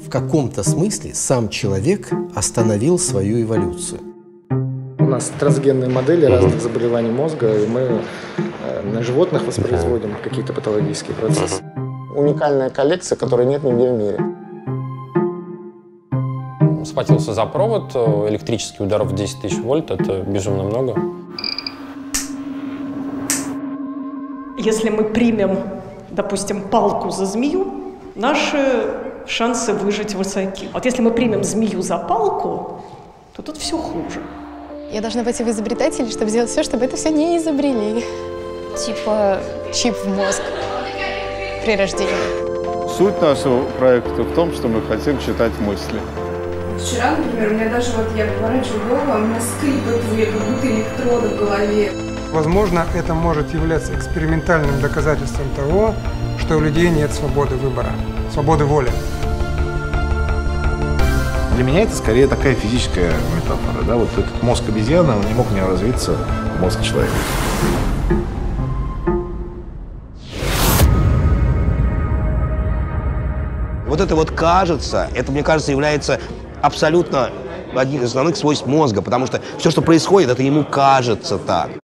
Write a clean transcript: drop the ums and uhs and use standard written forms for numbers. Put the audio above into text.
в каком-то смысле сам человек остановил свою эволюцию. У нас трансгенные модели разных заболеваний мозга, и мы на животных воспроизводим какие-то патологические процессы. Уникальная коллекция, которой нет нигде в мире. Схватился за провод, электрический удар в 10 тысяч вольт, это безумно много. Если мы примем, допустим, палку за змею, наши шансы выжить высоки. Вот если мы примем змею за палку, то тут все хуже. Я должна пойти в изобретателей, чтобы сделать все, чтобы это все не изобрели. Типа чип в мозг при рождении. Суть нашего проекта в том, что мы хотим читать мысли. Вчера, например, у меня даже я поворачиваю голову, а у меня скрипят, как будто электроды в голове. Возможно, это может являться экспериментальным доказательством того, что у людей нет свободы выбора, свободы воли. Для меня это скорее такая физическая метафора. Да? Вот этот мозг обезьяны, он не мог не развиться в мозг человека. Вот это вот кажется, это, мне кажется, является абсолютно одним из основных свойств мозга, потому что все, что происходит, это ему кажется так.